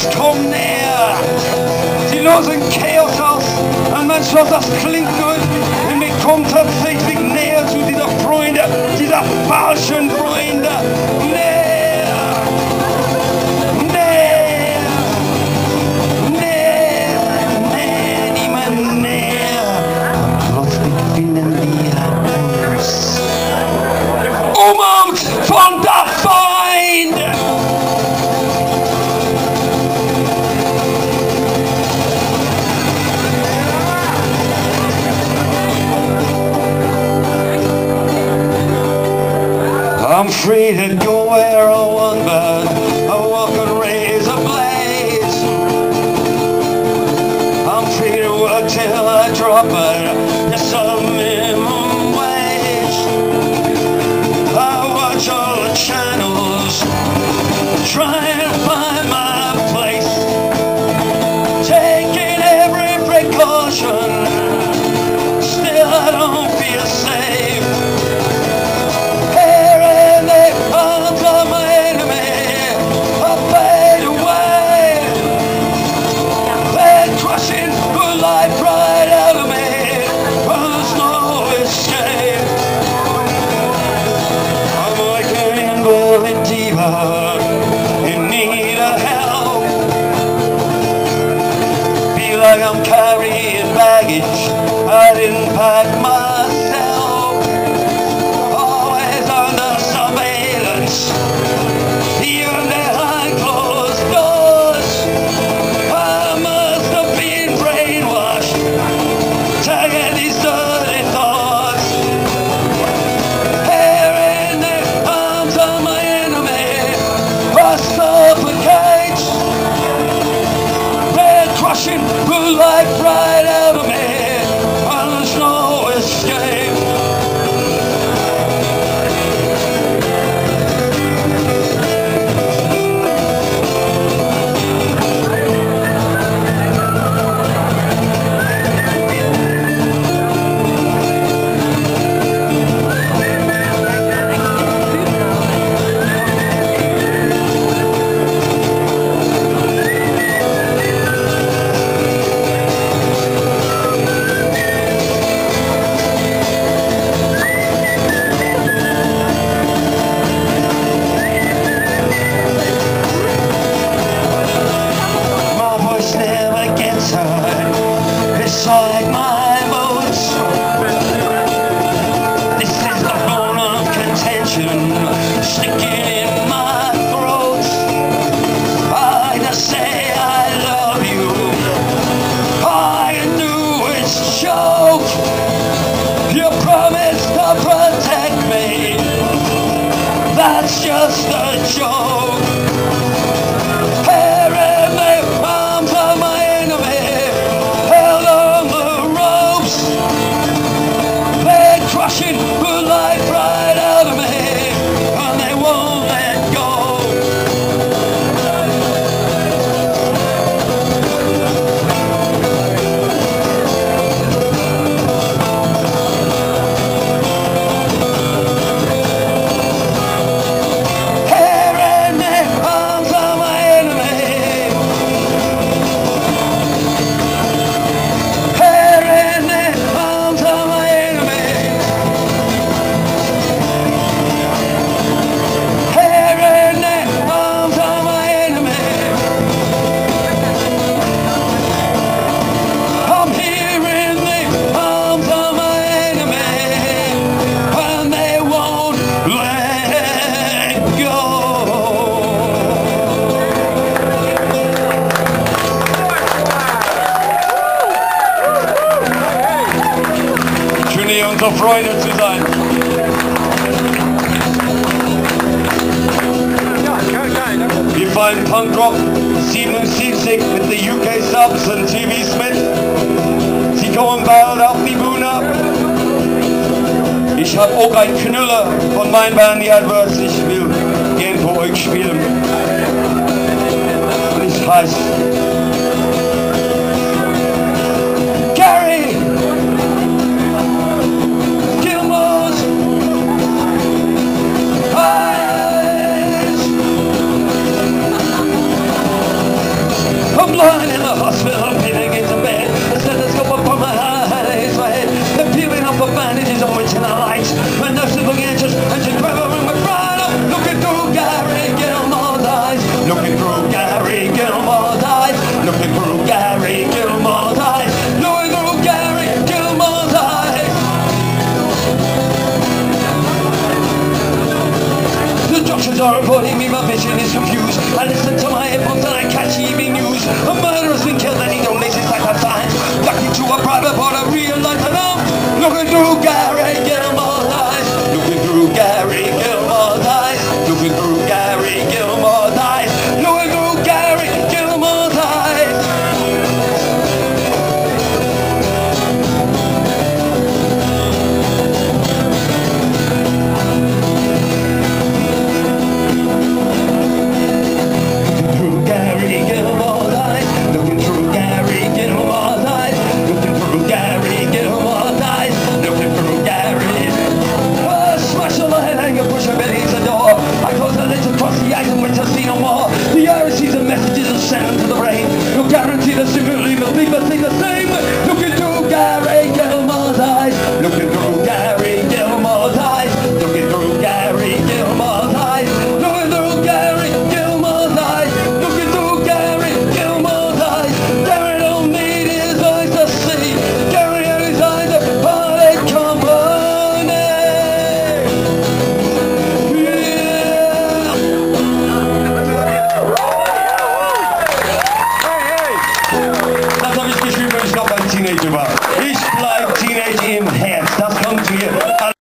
Jungs kommen näher. Sie lösen Chaos aus. Und manchmal das klingt gut. Und wir kommen tatsächlich näher zu dieser Freunde, dieser falschen Freunde. Näher. Näher. Näher. Näher. Niemand näher. Plötzlich finden wir uns. Umarmt von der Feind. I'm free to go where I want, but I walk on razor blades. I'm free to work till I drop, but it's a minimum wage. I watch all the channels, trying to find my place, taking every precaution. Still I don't feel safe. In need of help, feel like I'm carrying baggage I didn't pack myself, always under surveillance, even behind closed doors. I must have been brainwashed to get these dirty thoughts. Here in the arms of my suffocates. They're crushing the life right out of me, and there's no escape. It's like my boots. This is the bone of contention sticking in my throat. I just say I love you. All I can do is choke. You promised to protect me. That's just a joke. Here in the arms of my enemy, held on the ropes. They're crushing the life right out of me, and they won't let go. Unsere Freunde zu sein. Wir fallen Punkrock 77 mit den UK Subs und TV Smith. Sie kommen bald auf die Bühne. Ich habe auch einen Knüller von meinen Band, die Adverts. Ich will gern für euch spielen. Und es heißt Gary! confused. I listen to my headphones and I catch evening news. A murderer's been killed and he donates his life at time. Ducked into a private part of real life and I'm looking through Gary.